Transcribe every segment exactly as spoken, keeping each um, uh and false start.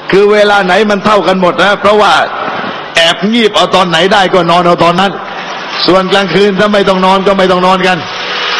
คือเวลาไหนมันเท่ากันหมดนะเพราะว่าแอบงีบเอาตอนไหนได้ก็นอนเอาตอนนั้นส่วนกลางคืนถ้าไม่ต้องนอนก็ไม่ต้องนอนกัน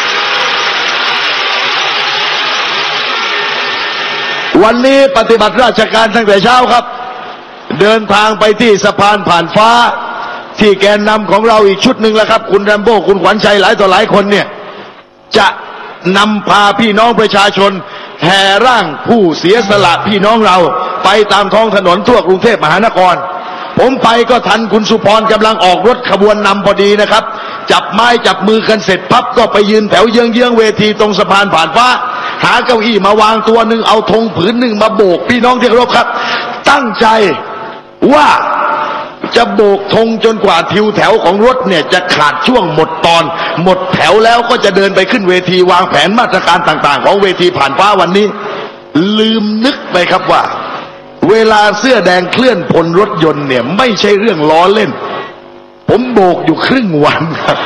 วันนี้ปฏิบัติราชการตั้งแต่เช้าครับเดินทางไปที่สะพานผ่านฟ้าที่แกนนำของเราอีกชุดหนึ่งแล้วครับคุณแรมโบ้คุณขวัญชัยหลายต่อหลายคนเนี่ยจะนำพาพี่น้องประชาชนแห่ร่างผู้เสียสละพี่น้องเราไปตามท้องถนนทั่วกรุงเทพมหานครผมไปก็ทันคุณสุพรกำลังออกรถขบวนนำพอดีนะครับจับไม้จับมือกันเสร็จพับก็ไปยืนแถวเยื้องเยื้องเวทีตรงสะพานผ่านฟ้าหาเก้าอี้มาวางตัวหนึ่งเอาธงผืนหนึ่งมาโบกพี่น้องที่เคารพครับตั้งใจว่าจะโบกธงจนกว่าทิวแถวของรถเนี่ยจะขาดช่วงหมดตอนหมดแถวแล้วก็จะเดินไปขึ้นเวทีวางแผนมาตรการต่างๆของเวทีผ่านฟ้าวันนี้ลืมนึกไปครับว่าเวลาเสื้อแดงเคลื่อนพลรถยนต์เนี่ยไม่ใช่เรื่องล้อเล่นผมโบกอยู่ครึ่งวันครับ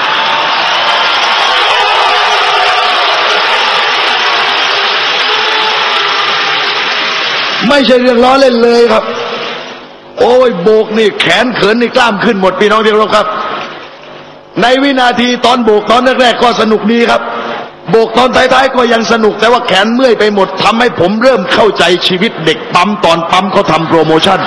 ไม่ใช่เรื่องล้อเล่นเลยครับโอ้ยโบกนี่แขนเขินนี่กล้ามขึ้นหมดพี่น้องที่เคารพครับในวินาทีตอนโบกตอนแรกๆก็สนุกดีครับโบกตอนท้ายๆก็ยังสนุกแต่ว่าแขนเมื่อยไปหมดทำให้ผมเริ่มเข้าใจชีวิตเด็กปั๊มตอนปั๊มเขาทำโปรโมชั่น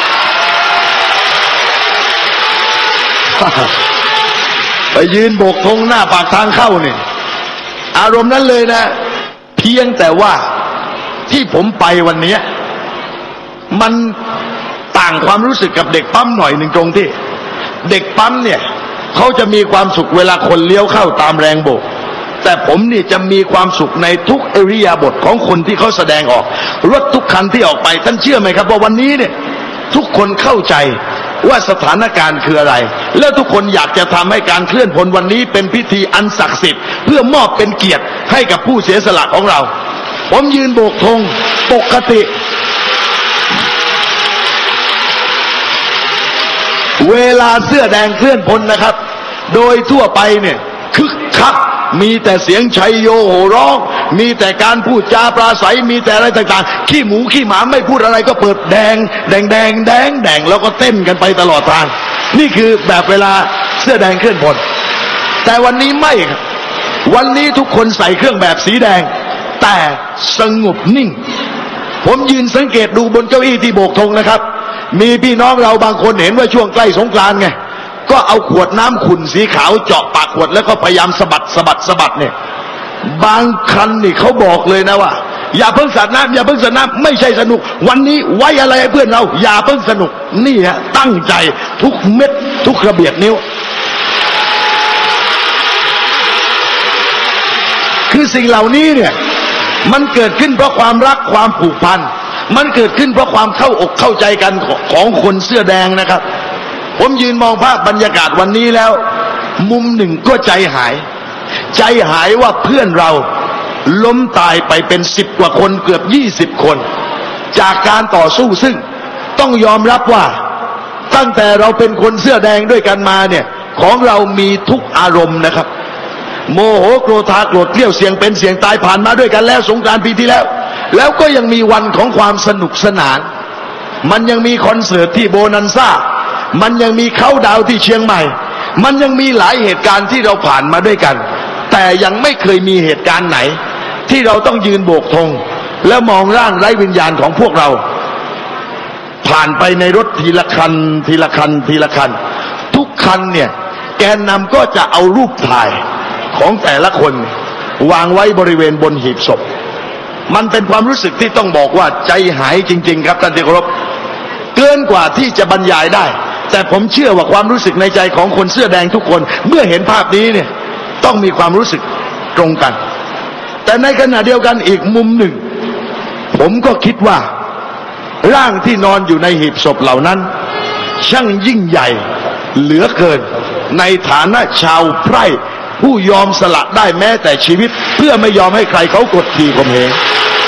ไปยืนโบกธงหน้าปากทางเข้าเนี่ยอารมณ์นั้นเลยนะเพียงแต่ว่าที่ผมไปวันนี้มันต่างความรู้สึกกับเด็กปั๊มหน่อยหนึ่งตรงที่เด็กปั๊มเนี่ยเขาจะมีความสุขเวลาคนเลี้ยวเข้าตามแรงโบกแต่ผมนี่จะมีความสุขในทุกอิริยาบถของคนที่เขาแสดงออกรถทุกคันที่ออกไปท่านเชื่อไหมครับว่าวันนี้เนี่ยทุกคนเข้าใจว่าสถานการณ์คืออะไรและทุกคนอยากจะทำให้การเคลื่อนพลวันนี้เป็นพิธีอันศักดิ์สิทธิ์เพื่อมอบเป็นเกียรติให้กับผู้เสียสละของเราผมยืนโบกธงปกติเวลาเสื้อแดงเคลื่อนพลนะครับโดยทั่วไปเนี่ยคึกคักมีแต่เสียงชัยโยโห่ร้องมีแต่การพูดจาปราศัยมีแต่อะไรต่างๆขี้หมูขี้หมาไม่พูดอะไรก็เปิดแดงแดงแดงแดงแดงแล้วก็เต้นกันไปตลอดทางนี่คือแบบเวลาเสื้อแดงเคลื่อนพลแต่วันนี้ไม่ครับวันนี้ทุกคนใส่เครื่องแบบสีแดงแต่สงบนิ่งผมยืนสังเกตดูบนเก้าอี้ที่โบกธงนะครับมีพี่น้องเราบางคนเห็นว่าช่วงใกล้สงกรานต์ไงก็เอาขวดน้ำขุ่นสีขาวเจาะปากขวดแล้วก็พยายามสะบัดสะบัดสะบัดเนี่ยบางคันนี่เขาบอกเลยนะว่าอย่าเพิ่งสาดน้ำอย่าเพิ่งสาดน้ำไม่ใช่สนุกวันนี้ไว้อะไรให้เพื่อนเราอย่าเพิ่งสนุกนี่ฮะตั้งใจทุกเม็ดทุกระเบียดนิ้วคือสิ่งเหล่านี้เนี่ยมันเกิดขึ้นเพราะความรักความผูกพันมันเกิดขึ้นเพราะความเข้าอกเข้าใจกันของคนเสื้อแดงนะครับผมยืนมองภาพบรรยากาศวันนี้แล้วมุมหนึ่งก็ใจหายใจหายว่าเพื่อนเราล้มตายไปเป็นสิบกว่าคนเกือบยี่สิบคนจากการต่อสู้ซึ่งต้องยอมรับว่าตั้งแต่เราเป็นคนเสื้อแดงด้วยกันมาเนี่ยของเรามีทุกอารมณ์นะครับโมโหโกรธาโกรธเกลี้ยวเสียงเป็นเสียงตายผ่านมาด้วยกันแล้วสงกรานต์ปีที่แล้วแล้วก็ยังมีวันของความสนุกสนานมันยังมีคอนเสิร์ตที่โบนันซ่ามันยังมีเค้าดาวที่เชียงใหม่มันยังมีหลายเหตุการณ์ที่เราผ่านมาด้วยกันแต่ยังไม่เคยมีเหตุการณ์ไหนที่เราต้องยืนโบกธงแล้วมองร่างไร้วิญญาณของพวกเราผ่านไปในรถทีละคันทีละคันทีละคันทุกคันเนี่ยแกนนำก็จะเอารูปถ่ายของแต่ละคนวางไว้บริเวณบนหีบศพมันเป็นความรู้สึกที่ต้องบอกว่าใจหายจริงๆครับท่านที่เคารพเกินกว่าที่จะบรรยายได้แต่ผมเชื่อว่าความรู้สึกในใจของคนเสื้อแดงทุกคนเมื่อเห็นภาพนี้เนี่ยต้องมีความรู้สึกตรงกันแต่ในขณะเดียวกันอีกมุมหนึ่งผมก็คิดว่าร่างที่นอนอยู่ในหีบศพเหล่านั้นช่างยิ่งใหญ่เหลือเกินในฐานะชาวไพร่ผู้ยอมสละได้แม้แต่ชีวิตเพื่อไม่ยอมให้ใครเขากดขี่ข่มเหง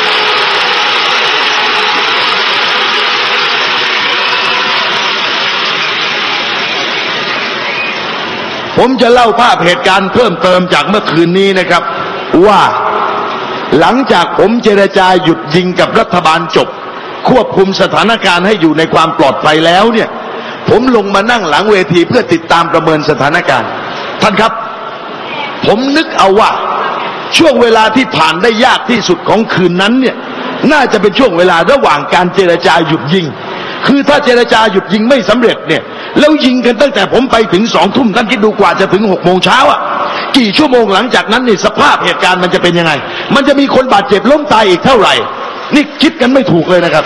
ผมจะเล่าภาพเหตุการณ์เพิ่มเติมจากเมื่อคืนนี้นะครับว่าหลังจากผมเจรจาหยุดยิงกับรัฐบาลจบควบคุมสถานการณ์ให้อยู่ในความปลอดภัยแล้วเนี่ยผมลงมานั่งหลังเวทีเพื่อติดตามประเมินสถานการณ์ท่านครับผมนึกเอาว่าช่วงเวลาที่ผ่านได้ยากที่สุดของคืนนั้นเนี่ยน่าจะเป็นช่วงเวลาระหว่างการเจรจาหยุดยิงคือถ้าเจรจาหยุดยิงไม่สำเร็จเนี่ยแล้วยิงกันตั้งแต่ผมไปถึงสองทุ่มท่านคิดดูกว่าจะถึงหกโมงเช้าอ่ะกี่ชั่วโมงหลังจากนั้นนี่สภาพเหตุการณ์มันจะเป็นยังไงมันจะมีคนบาดเจ็บล้มตายอีกเท่าไหร่นี่คิดกันไม่ถูกเลยนะครับ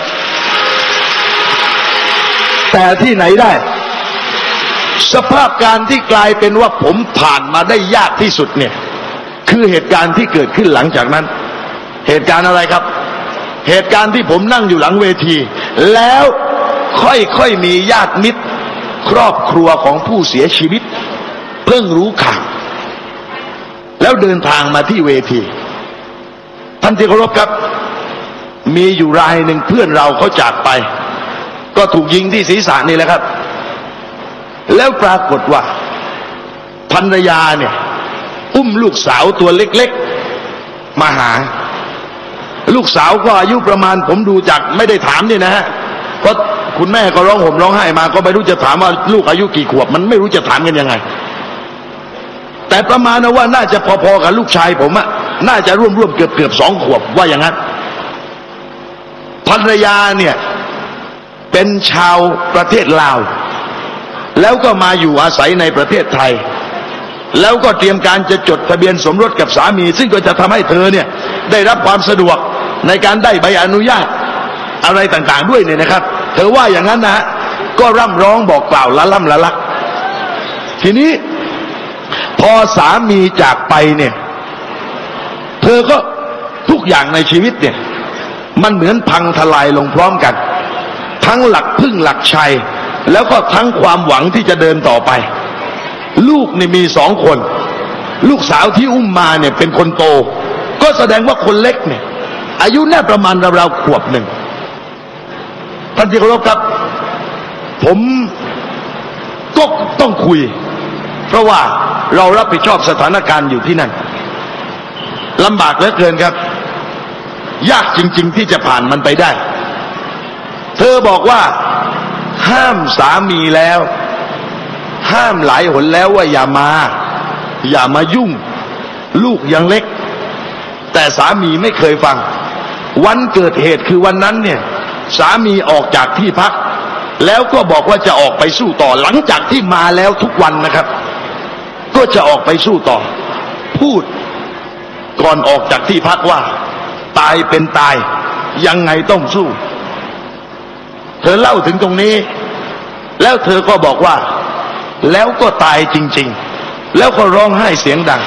แต่ที่ไหนได้สภาพการที่กลายเป็นว่าผมผ่านมาได้ยากที่สุดเนี่ยคือเหตุการณ์ที่เกิดขึ้นหลังจากนั้นเหตุการณ์อะไรครับเหตุการณ์ที่ผมนั่งอยู่หลังเวทีแล้วค่อยๆมีญาติมิตรครอบครัวของผู้เสียชีวิตเพิ่งรู้ข่าวแล้วเดินทางมาที่เวทีท่านที่เคารพครับมีอยู่รายหนึ่งเพื่อนเราเขาจากไปก็ถูกยิงที่ศีรษะนี่แหละครับแล้วปรากฏว่าภรรยาเนี่ยอุ้มลูกสาวตัวเล็กๆมาหาลูกสาวก็อายุประมาณผมดูจากไม่ได้ถามเนี่ยนะฮะเพราะคุณแม่ก็ร้องห่มร้องไห้มาก็ไม่รู้จะถามว่าลูกอายุกี่ขวบมันไม่รู้จะถามกันยังไงแต่ประมาณว่าน่าจะพอๆกับลูกชายผมอะน่าจะร่วมๆเกือบๆสองขวบว่าอย่างนั้นภรรยาเนี่ยเป็นชาวประเทศลาวแล้วก็มาอยู่อาศัยในประเทศไทยแล้วก็เตรียมการจะจดทะเบียนสมรสกับสามีซึ่งก็จะทำให้เธอเนี่ยได้รับความสะดวกในการได้ใบอนุญาตอะไรต่างๆด้วยเนี่ยนะครับเธอว่าอย่างนั้นนะฮะก็ร่ำร้องบอกกล่าวละล่ำละลักทีนี้พอสามีจากไปเนี่ยเธอก็ทุกอย่างในชีวิตเนี่ยมันเหมือนพังทลายลงพร้อมกันทั้งหลักพึ่งหลักชัยแล้วก็ทั้งความหวังที่จะเดินต่อไปลูกเนี่ยมีสองคนลูกสาวที่อุ้มมาเนี่ยเป็นคนโตก็แสดงว่าคนเล็กเนี่ยอายุน่าประมาณราวๆขวบหนึ่งท่านที่เคารพครับผมก็ต้องคุยเพราะว่าเรารับผิดชอบสถานการณ์อยู่ที่นั่นลำบากเหลือเกินครับยากจริงๆที่จะผ่านมันไปได้เธอบอกว่าห้ามสามีแล้วห้ามหลายหนแล้วว่าอย่ามาอย่ามายุ่งลูกยังเล็กแต่สามีไม่เคยฟังวันเกิดเหตุคือวันนั้นเนี่ยสามีออกจากที่พักแล้วก็บอกว่าจะออกไปสู้ต่อหลังจากที่มาแล้วทุกวันนะครับก็จะออกไปสู้ต่อพูดก่อนออกจากที่พักว่าตายเป็นตายยังไงต้องสู้เธอเล่าถึงตรงนี้แล้วเธอก็บอกว่าแล้วก็ตายจริงๆแล้วก็ร้องไห้เสียงดัง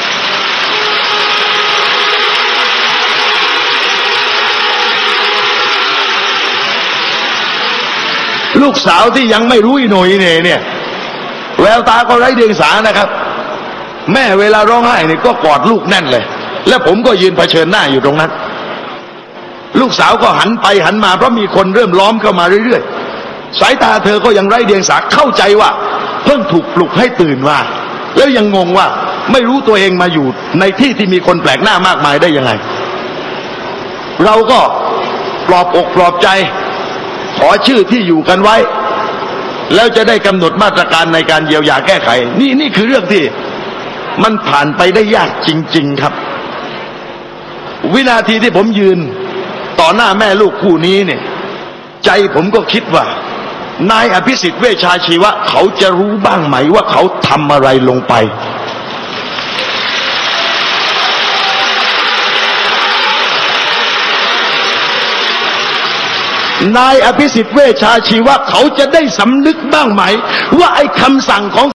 ลูกสาวที่ยังไม่รู้อีโหน่อีเหน่เนี่ยแววตาก็ไร้เดียงสานะครับแม่เวลาร้องไห้เนี่ยก็กอดลูกแน่นเลยและผมก็ยืนเผชิญหน้าอยู่ตรงนั้นลูกสาวก็หันไปหันมาเพราะมีคนเริ่มล้อมเข้ามาเรื่อยๆสายตาเธอก็ยังไร้เดียงสาเข้าใจว่าเพิ่งถูกปลุกให้ตื่นมาแล้วยังงงว่าไม่รู้ตัวเองมาอยู่ในที่ที่มีคนแปลกหน้ามากมายได้ยังไงเราก็ปลอบอกปลอบใจขอชื่อที่อยู่กันไว้แล้วจะได้กำหนดมาตรการในการเยียวยาแก้ไขนี่นี่คือเรื่องที่มันผ่านไปได้ยากจริงๆครับวินาทีที่ผมยืนต่อหน้าแม่ลูกคู่นี้เนี่ยใจผมก็คิดว่านายอภิสิทธิ์เวชชาชีวะเขาจะรู้บ้างไหมว่าเขาทำอะไรลงไปนายอภิสิทธิ์เวชชาชีวะเขาจะได้สำนึกบ้างไหมว่าไอ้คำสั่งของ